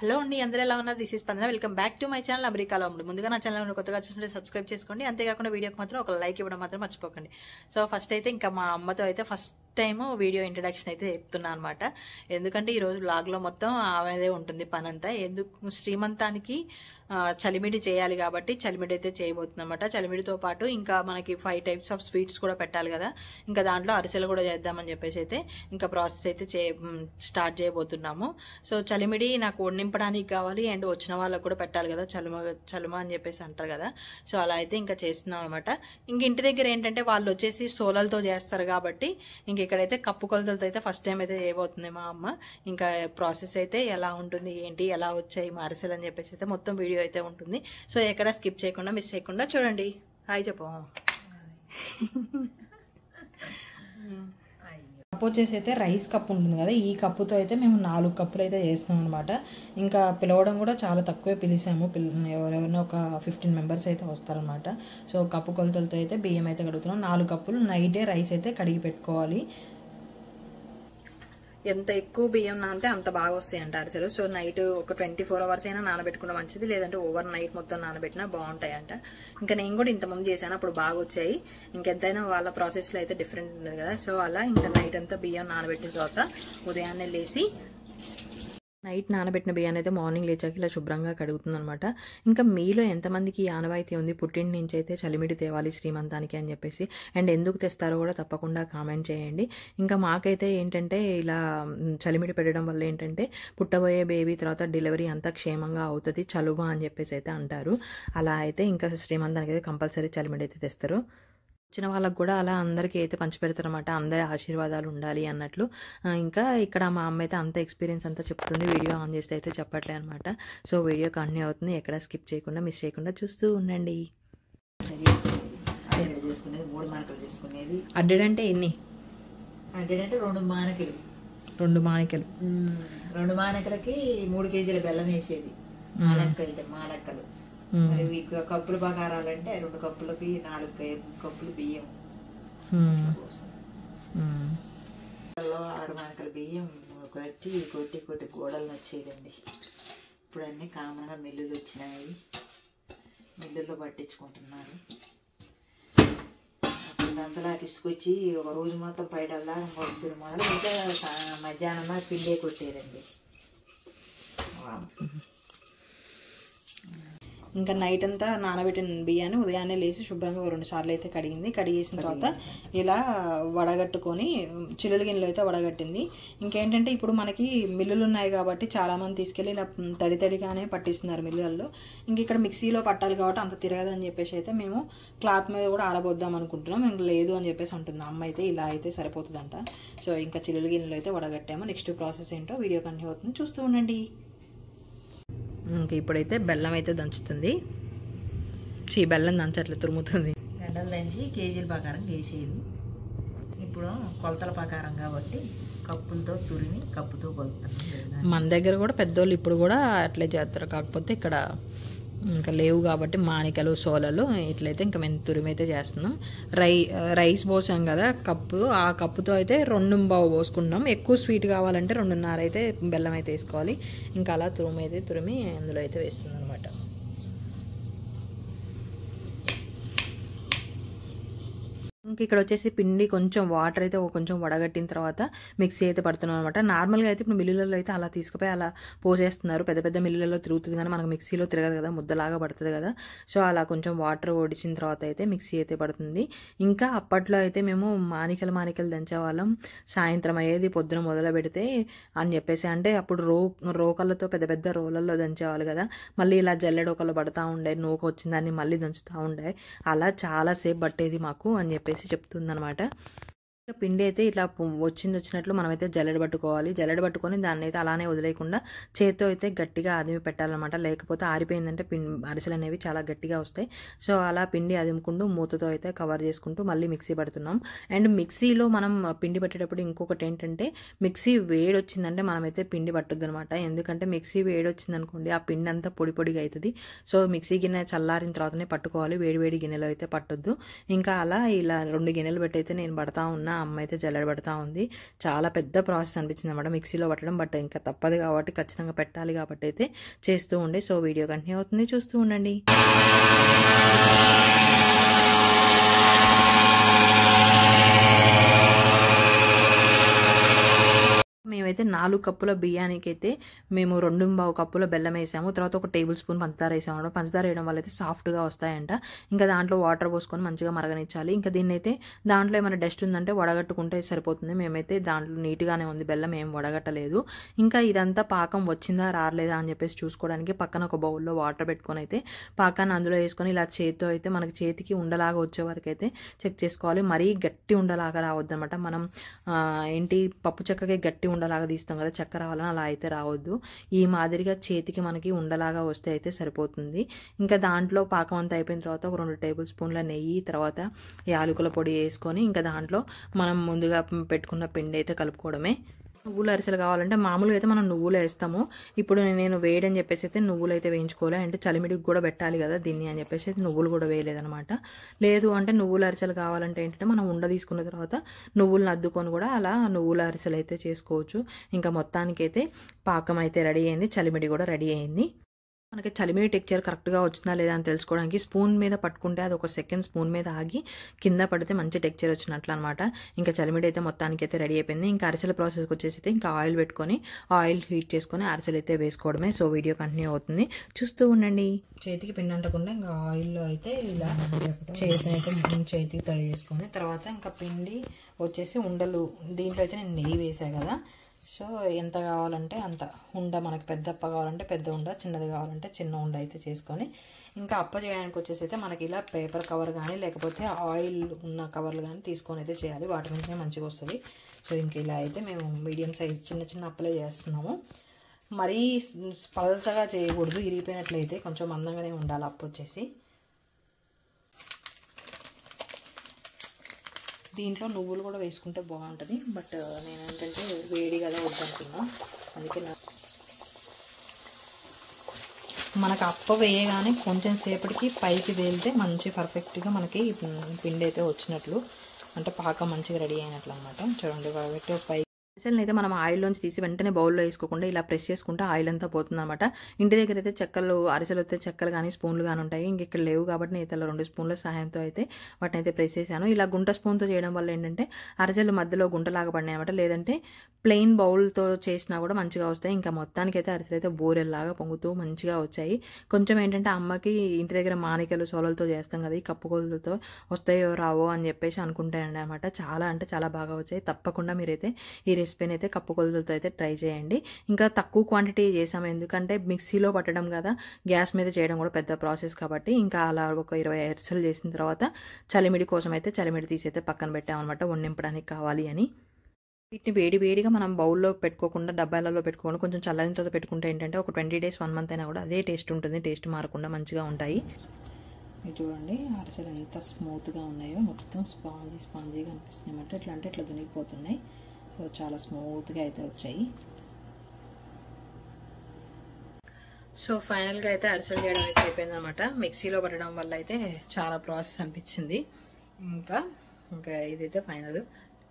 Hello అండి, అందరూ ఎలా ఉన్నారు? This is Spandana. Welcome back to my channel అమెరికాలో ఉంది. ముందుగా నా ఛానల్ కొత్తగా చూస్తుంటే సబ్స్క్రైబ్ చేసుకోండి. అంతేకాకుండా వీడియోకి మాత్రం ఒక లైక్ ఇవ్వడం మాత్రం మర్చిపోకండి. సో ఫస్ట్ అయితే ఇంకా మా అమ్మతో అయితే ఫస్ట్ టైం వీడియో ఇంట్రడక్షన్ అయితే చెప్తున్నా అనమాట. ఎందుకంటే ఈరోజు బ్లాగ్లో మొత్తం ఆమెదే ఉంటుంది పనంతా. ఎందుకు శ్రీమంతానికి చలిమిడి చేయాలి కాబట్టి చలిమిడి అయితే చేయబోతుంది అనమాట. చలిమిడితో పాటు ఇంకా మనకి 5 types ఆఫ్ స్వీట్స్ కూడా పెట్టాలి కదా, ఇంకా దాంట్లో అరిసెలు కూడా చేద్దామని చెప్పేసి అయితే ఇంకా ప్రాసెస్ అయితే స్టార్ట్ చేయబోతున్నాము. సో చలిమిడి నాకు నింపడానికి కావాలి అండ్ వచ్చిన వాళ్ళకు కూడా పెట్టాలి కదా, చలుమ అని చెప్పేసి అంటారు కదా. సో అలా అయితే ఇంకా చేస్తున్నాం అనమాట. ఇంక ఇంటి దగ్గర ఏంటంటే వాళ్ళు వచ్చేసి సోలలతో చేస్తారు కాబట్టి ఇంక ఇక్కడైతే కప్పు కొలతలతో అయితే ఫస్ట్ టైం అయితే చేయబోతుంది మా అమ్మ. ఇంకా ప్రాసెస్ అయితే ఎలా ఉంటుంది ఏంటి, ఎలా వచ్చాయి మా అరిసెలు అని చెప్పేసి అయితే మొత్తం వీడియో అయితే ఉంటుంది. సో ఎక్కడ స్కిప్ చేయకుండా మిస్ చేయకుండా చూడండి. హాయ్ చెప్పు. కప్పు వచ్చేసి అయితే రైస్ కప్ ఉంటుంది కదా, ఈ కప్పుతో అయితే మేము 4 కప్పులు అయితే చేస్తున్నాం అనమాట. ఇంకా పిలవడం కూడా చాలా తక్కువే పిలిచాము. ఎవరైనా ఒక 15 members అయితే వస్తారనమాట. సో కప్పు కొలతలతో అయితే బియ్యం అయితే కడుగుతున్నాం. 4 కప్పులు నైటే రైస్ అయితే కడిగి పెట్టుకోవాలి. ఎంత ఎక్కువ బియ్యం నానితే అంత బాగా వస్తాయి అంట అరిసెలు. సో నైట్ ఒక 24 hours అయినా నానబెట్టుకున్న మంచిది, లేదంటే ఓవర్ నైట్ మొత్తం నానబెట్టినా బాగుంటాయి అంట. ఇంకా నేను కూడా ఇంతకుముందు చేశాను, అప్పుడు బాగా వచ్చాయి. ఇంకెంతైనా వాళ్ళ ప్రాసెస్లో అయితే డిఫరెంట్ ఉంది కదా. సో అలా ఇంకా నైట్ అంతా బియ్యం నానబెట్టిన తర్వాత ఉదయాన్నే లేచి నైట్ నానబెట్టిన బియ్యాన్ని అయితే మార్నింగ్ లేచాక ఇలా శుభ్రంగా కడుగుతుంది అనమాట. ఇంకా మీలో ఎంతమందికి ఆనవాయితీ ఉంది పుట్టింటి నుంచి అయితే చలిమిడి తేవాలి శ్రీమంతానికి అని చెప్పేసి, అండ్ ఎందుకు తెస్తారో కూడా తప్పకుండా కామెంట్ చేయండి. ఇంకా మాకైతే ఏంటంటే ఇలా చలిమిడి పెట్టడం వల్ల ఏంటంటే పుట్టబోయే బేబీ తర్వాత డెలివరీ అంతా క్షేమంగా అవుతుంది, చలువ అని చెప్పేసి అయితే అంటారు. అలా అయితే ఇంకా శ్రీమంతానికి అయితే కంపల్సరీ చలిమిడి అయితే తెస్తారు. వచ్చిన వాళ్ళకు కూడా అలా అందరికీ అయితే పంచిపెడతారు అనమాట. అందరి ఆశీర్వాదాలు ఉండాలి అన్నట్లు. ఇంకా ఇక్కడ మా అమ్మ అయితే అంత ఎక్స్పీరియన్స్ అంతా చెప్తుంది, వీడియో ఆన్ చేస్తే అయితే చెప్పట్లే అనమాట. సో వీడియో కంటిన్యూ అవుతుంది, ఎక్కడ స్కిప్ చేయకుండా మిస్ చేయకుండా చూస్తూ ఉండండి. చేసుకునేది 3 మానికలు చేసుకునేది. అడ్డెడ్ అంటే ఎన్ని? అడ్డెడ్ అంటే 2 మానికలు. 2 మానికలు. 2 మానికలకి 3 kg బెల్లం వేసేది. మా లెక్కలు. మరి కప్పుల ప్రకారాలంటే 2 కప్పులకి 4 కప్పులు బియ్యం. 6 మానికల బియ్యం కొట్టి గోడలను వచ్చేదండి. ఇప్పుడు అన్నీ కామన్గా మిల్లులు వచ్చినాయి, మిల్లుల్లో పట్టించుకుంటున్నారు. అప్పుడు అంతలా తీసుకొచ్చి ఒక రోజు మొత్తం పైడల్లా పొద్దున మొదలు ఇంకా మధ్యాహ్నం పిండే కొట్టేదండి. ఇంకా నైట్ అంతా నానబెట్టిన బియ్యాన్ని ఉదయాన్నే లేచి శుభ్రంగా 2 సార్లు అయితే కడిగేసిన తర్వాత ఇలా వడగట్టుకొని చిల్లుల గిన్నెలో అయితే వడగట్టింది. ఇంకేంటంటే ఇప్పుడు మనకి మిల్లులు ఉన్నాయి కాబట్టి చాలామంది తీసుకెళ్ళి ఇలా తడిగానే పట్టిస్తున్నారు మిల్లులలో. ఇంక ఇక్కడ మిక్సీలో పట్టాలి కాబట్టి అంత తిరగదని చెప్పేసి అయితే మేము క్లాత్ మీద కూడా ఆరబోద్దాం అనుకుంటున్నాం. ఇంక లేదు అని చెప్పేసి అంటుంది అమ్మ అయితే, ఇలా అయితే సరిపోతుందంట. సో ఇంకా చిల్లుల గిన్నెలో అయితే వడగట్టాము. నెక్స్ట్ ప్రాసెస్ ఏంటో వీడియో కంటిన్యూ అవుతుంది, చూస్తూ ఉండండి. ఇంకా ఇప్పుడైతే బెల్లం అయితే దంచుతుంది. బెల్లం దంచట్లే, తురుముతుంది. గడ్డలు దంచి కేజీల ప్రకారం వేసేది. ఇప్పుడు కొలతల ప్రకారం కాబట్టి కప్పులతో తురిమి కప్పుతో కొలుతాను. మన దగ్గర కూడా పెద్దోళ్ళు ఇప్పుడు కూడా అట్లే చేస్తారు, కాకపోతే ఇక్కడ ఇంకా లేవు కాబట్టి మానికలు సోలలు ఇట్లయితే ఇంకా మేము తురిమైతే చేస్తున్నాం. రైస్ పోసాం కదా కప్పు, ఆ కప్పుతో అయితే 2 పావు పోసుకుంటున్నాం. ఎక్కువ స్వీట్ కావాలంటే 2.5 అయితే బెల్లం అయితే వేసుకోవాలి. ఇంకా అలా తురిమి అందులో అయితే వేస్తుంది అనమాట. ఇంక ఇక్కడ వచ్చేసి పిండి కొంచెం వాటర్ అయితే కొంచెం వడగట్టిన తర్వాత మిక్సీ అయితే పడుతున్నాం అనమాట. నార్మల్గా అయితే ఇప్పుడు మిల్లులలో అయితే అలా తీసుకుపోయి అలా పోసేస్తున్నారు. పెద్ద మిల్లులలో తిరుగుతుంది కానీ మనకు మిక్సీలో తిరగదు కదా, ముద్దలాగా పడుతుంది కదా. సో అలా కొంచెం వాటర్ ఓడిచిన తర్వాత అయితే మిక్సీ అయితే పడుతుంది. ఇంకా అప్పట్లో అయితే మేము మానికలు దంచేవాళ్ళం. సాయంత్రం అయ్యేది, పొద్దున మొదలు పెడితే అని చెప్పేసి. అంటే అప్పుడు రోకళ్ళతో పెద్ద రోలల్లో దంచేవాళ్ళు కదా, మళ్ళీ ఇలా జల్లెడొకళ్ళు పడతా ఉండే, నూక వచ్చిందాన్ని మళ్ళీ దంచుతూ ఉండే, అలా చాలాసేపు పట్టేది మాకు అని చెప్పేసి చెప్తుందనమాట. పిండి అయితే ఇట్లా వచ్చినట్లు మనమైతే జల్లెడ పట్టుకొని దాన్ని అయితే అలానే వదిలేయకుండా చేతితో అయితే గట్టిగా అదిమి పెట్టాలన్నమాట. లేకపోతే ఆరిపోయిందంటే అరిసెలు అనేవి చాలా గట్టిగా వస్తాయి. సో అలా పిండి అదిముకుంటూ మూతతో అయితే కవర్ చేసుకుంటూ మళ్ళీ మిక్సీ పడుతున్నాం. అండ్ మిక్సీలో మనం పిండి పట్టేటప్పుడు ఇంకొకటి ఏంటంటే, మిక్సీ వేడి వచ్చిందంటే మనమైతే పిండి పట్టొద్దు అనమాట. ఎందుకంటే మిక్సీ వేడి వచ్చింది అనుకోండి, ఆ పిండి అంతా పొడిగా అవుతుంది. సో మిక్సీ గిన్నె చల్లారిన తర్వాతనే పట్టుకోవాలి, వేడి గిన్నెలో అయితే పట్టొద్దు. ఇంకా అలా ఇలా 2 గిన్నెలు పెట్టి అయితే నేను పడతా ఉన్నా అమ్మ అయితే జల్లెడ పడుతూ ఉంది. చాలా పెద్ద ప్రాసెస్ అనిపించింది అనమాట మిక్సీలో పట్టడం. బట్ ఇంకా తప్పదు కాబట్టి ఖచ్చితంగా పెట్టాలి కాబట్టి అయితే చేస్తూ ఉండే. సో వీడియో కంటిన్యూ అవుతుంది, చూస్తూ ఉండండి. మేమైతే 4 కప్పుల బియ్యానికి అయితే మేము 2.25 కప్పుల బెల్లం వేసాము. తర్వాత 1 టేబుల్ స్పూన్ పంచదార వేసాము. పంచదార వేయడం వల్ల అయితే సాఫ్ట్గా వస్తాయంట. ఇంకా దాంట్లో వాటర్ పోసుకొని మంచిగా మరగనిచ్చాలి. ఇంకా దీన్ని అయితే దాంట్లో ఏమైనా డస్ట్ ఉందంటే వడగట్టుకుంటే సరిపోతుంది. మేమైతే దాంట్లో నీట్గానే ఉంది, బెల్లం ఏం వడగట్టలేదు. ఇంకా ఇదంతా పాకం వచ్చిందా రాలేదా అని చెప్పేసి చూసుకోవడానికి పక్కన ఒక బౌల్లో వాటర్ పెట్టుకొని అయితే పాకాన్ని అందులో వేసుకొని ఇలా చేతితో అయితే మనకి చేతికి ఉండలాగా వచ్చే వరకు అయితే చెక్ చేసుకోవాలి. మరీ గట్టి ఉండలాగా రావద్దు అనమాట. మనం పప్పు చెక్కకి గట్టి ఉండలాగా తీస్తాం కదా, చెక్క రావాలని అలా అయితే రావద్దు. ఈ మాదిరిగా చేతికి మనకి ఉండలాగా వస్తే అయితే సరిపోతుంది. ఇంకా దాంట్లో పాకం అంతా అయిపోయిన తర్వాత ఒక 2 టేబుల్ స్పూన్ల నెయ్యి, తర్వాత యాలకుల పొడి వేసుకొని ఇంకా దాంట్లో మనం ముందుగా పెట్టుకున్న పిండి అయితే కలుపుకోవడమే. నువ్వుల అరిసెలు కావాలంటే మామూలుగా అయితే మనం నువ్వులు వేస్తాము. ఇప్పుడు నేను వేయడని చెప్పేసి అయితే నువ్వులు అయితే వేయించుకోవాలి. అంటే చలిమిడికి కూడా పెట్టాలి కదా దీన్ని అని చెప్పేసి అయితే నువ్వులు కూడా వేయలేదనమాట. లేదు అంటే నువ్వుల అరిసెలు కావాలంటే ఏంటంటే మనం ఉండ తీసుకున్న తర్వాత నువ్వులను అద్దుకొని కూడా అలా నువ్వుల అరిసెలు అయితే చేసుకోవచ్చు. ఇంకా మొత్తానికైతే పాకం అయితే రెడీ అయింది, చలిమిడి కూడా రెడీ అయింది. మనకి చలిమిడి టెక్చర్ కరెక్ట్గా వచ్చిందా లేదా అని తెలుసుకోవడానికి స్పూన్ మీద పట్టుకుంటే అది 1 సెకండ్ స్పూన్ మీద ఆగి కింద పడితే మంచి టెక్చర్ వచ్చినట్లు అనమాట. ఇంకా చలిమిడి అయితే మొత్తానికి అయితే రెడీ అయిపోయింది. ఇంకా అరిసెల ప్రాసెస్కి వచ్చేసి అయితే ఇంకా ఆయిల్ పెట్టుకొని ఆయిల్ హీట్ చేసుకొని అరిసెలు అయితే వేసుకోవడమే. సో వీడియో కంటిన్యూ అవుతుంది, చూస్తూ ఉండండి. చేతికి పిండి అంటకుండా ఇంకా ఆయిల్లో అయితే ఇలా చేతికి తడి చేసుకొని తర్వాత ఇంకా పిండి వచ్చేసి ఉండలు దీంట్లో అయితే నేను నెయ్యి వేసాను కదా. సో ఎంత కావాలంటే అంత ఉండ, మనకి పెద్ద అప్ప కావాలంటే పెద్ద ఉండ, చిన్నది కావాలంటే చిన్న ఉండ అయితే చేసుకొని ఇంకా అప్ప చేయడానికి వచ్చేసి అయితే మనకి ఇలా పేపర్ కవర్ కానీ లేకపోతే ఆయిల్ ఉన్న కవర్లు కానీ తీసుకొని అయితే చేయాలి. వాటి నుంచే మంచిగా వస్తుంది. సో ఇంక ఇలా అయితే మేము మీడియం సైజ్ చిన్న చిన్న అప్పలే చేస్తున్నాము. మరీ పలచగా చేయకూడదు, ఇరిగిపోయినట్లయితే కొంచెం మందంగానే ఉండాలి అప్పు వచ్చేసి. దీంట్లో నువ్వులు కూడా వేసుకుంటే బాగుంటుంది. బట్ నేను ఏంటంటే వేడి కదా వద్దనుకున్నా, అందుకే మనకు అప్ప వేయగానే కొంచెం సేపటికి పైకి వేలితే మంచి పర్ఫెక్ట్గా మనకి పిండి అయితే వచ్చినట్లు, అంటే పాకం మంచిగా రెడీ అయినట్లు అనమాట. చూడండి కాబట్టి పై అరిసెలను అయితే మనం ఆయిల్లోంచి తీసి వెంటనే బౌల్లో వేసుకోకుండా ఇలా ప్రెస్ చేసుకుంటే ఆయిల్ అంతా పోతుంది అనమాట. ఇంటి దగ్గర అయితే చెక్కలు అరిసెలు అయితే చెక్కలు కానీ స్పూన్లు కానీ ఉంటాయి. ఇంక ఇక్కడ లేవు కాబట్టి నేను ఇలా 2 స్పూన్ల సహాయంతో అయితే వాటిని అయితే ప్రెస్ చేశాను. ఇలా గుంట స్పూన్తో చేయడం వల్ల ఏంటంటే అరిసెలు మధ్యలో గుంటలాగా పడినాయి అనమాట. లేదంటే ప్లెయిన్ బౌల్తో చేసినా కూడా మంచిగా వస్తాయి. ఇంకా మొత్తానికి అయితే అరిసెలు అయితే బోరెల్లాగా పొంగుతూ మంచిగా వచ్చాయి. కొంచెం ఏంటంటే అమ్మకి ఇంటి దగ్గర మానికలు సోలలతో చేస్తాం కదా, ఈ కప్పు కొలతలతో వస్తాయో రావో అని చెప్పేసి అనుకుంటాయండి అనమాట. చాలా అంటే చాలా బాగా వచ్చాయి. తప్పకుండా మీరైతే ఈ రెసిపీని అయితే కప్పు కొలతలతో అయితే ట్రై చేయండి. ఇంకా తక్కువ క్వాంటిటీ చేసాము, ఎందుకంటే మిక్సీలో పట్టడం కదా, గ్యాస్ మీద చేయడం కూడా పెద్ద ప్రాసెస్ కాబట్టి. ఇంకా అలా ఒక 20 అరిసెలు చేసిన తర్వాత చలిమిడి కోసం అయితే చలిమిడి తీసి అయితే పక్కన పెట్టామన్నమాట, వండింపడానికి కావాలి అని. వీటిని వేడిగా మనం బౌల్లో పెట్టుకోకుండా డబ్బాలలో పెట్టుకోకుండా కొంచెం చల్లని తర్వాత పెట్టుకుంటే ఏంటంటే ఒక 20 days 1 month అయినా కూడా అదే టేస్ట్ ఉంటుంది, టేస్ట్ మారకుండా మంచిగా ఉంటాయి. మీరు చూడండి అరిసెలు ఎంత స్మూత్గా ఉన్నాయో, మొత్తం స్పాంజీగా అనిపిస్తున్నాయి అన్నమాట. ఎట్లా అంటే ఇట్లా దునిగిపోతున్నాయి. సో చాలా స్మూత్గా అయితే వచ్చాయి. సో ఫైనల్గా అయితే అరిసెలు చేయడం అయితే అయిపోయింది అనమాట. మిక్సీలో పట్టడం వల్ల అయితే చాలా ప్రాసెస్ అనిపించింది. ఇంకా ఇదైతే ఫైనల్.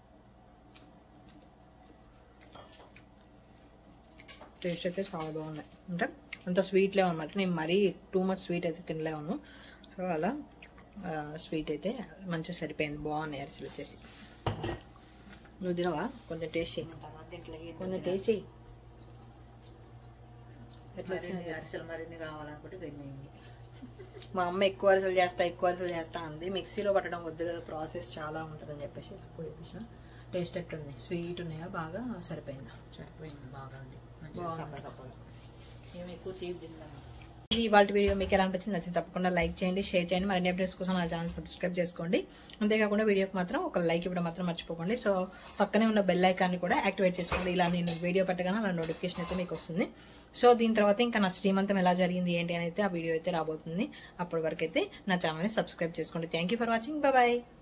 టేస్ట్ అయితే చాలా బాగున్నాయి. అంటే అంత స్వీట్ లేవు అనమాట. నేను మరీ టూ మచ్ స్వీట్ అయితే తినలేను. సో అలా స్వీట్ అయితే మంచిగా సరిపోయింది. బాగున్నాయి అరిసెలు వచ్చేసి. నువ్వు తినవా? కొంచెం టేస్ట్ చేయి, కొంచెం టేస్ట్ చేయి. ఎట్లా అరిసెలు మరిన్ని కావాలనుకుంటే తినేయండి. మా అమ్మ ఎక్కువ అరిసెలు చేస్తా అంది. మిక్సీలో పట్టడం వద్దు కదా, ప్రాసెస్ చాలా ఉంటుందని చెప్పేసి ఎక్కువ చెప్పేసిన. టేస్ట్ ఎట్లుంది? స్వీట్ ఉన్నాయా? బాగా సరిపోయిందా? సరిపోయింది, బాగా ఉంది. మేము ఎక్కువ తీపి తిన్నాము. ఇది ఇవాళ వీడియో మీకు ఎలా అనిపించింది? నచ్చింది తప్పకుండా లైక్ చేయండి, షేర్ చేయండి. మరిన్ని అప్డేట్స్ కోసం నా ఛానల్ సబ్స్క్రైబ్ చేసుకోండి. అంతేకాకుండా వీడియోకి మాత్రం ఒక లైక్ ఇవ్వడం మాత్రం మర్చిపోకండి. సో పక్కనే ఉన్న బెల్ ఐకాన్ని కూడా యాక్టివేట్ చేసుకోండి. ఇలా నేను వీడియో పెట్టగానే నా నోటిఫికేషన్ అయితే మీకు వస్తుంది. సో దీని తర్వాత ఇంకా నా శ్రీమంతం ఎలా జరిగింది ఏంటి అని అయితే ఆ వీడియో అయితే రాబోతుంది. అప్పటి వరకు అయితే నా ఛానల్ని సబ్స్క్రైబ్ చేసుకోండి. Thank you for watching. Bye.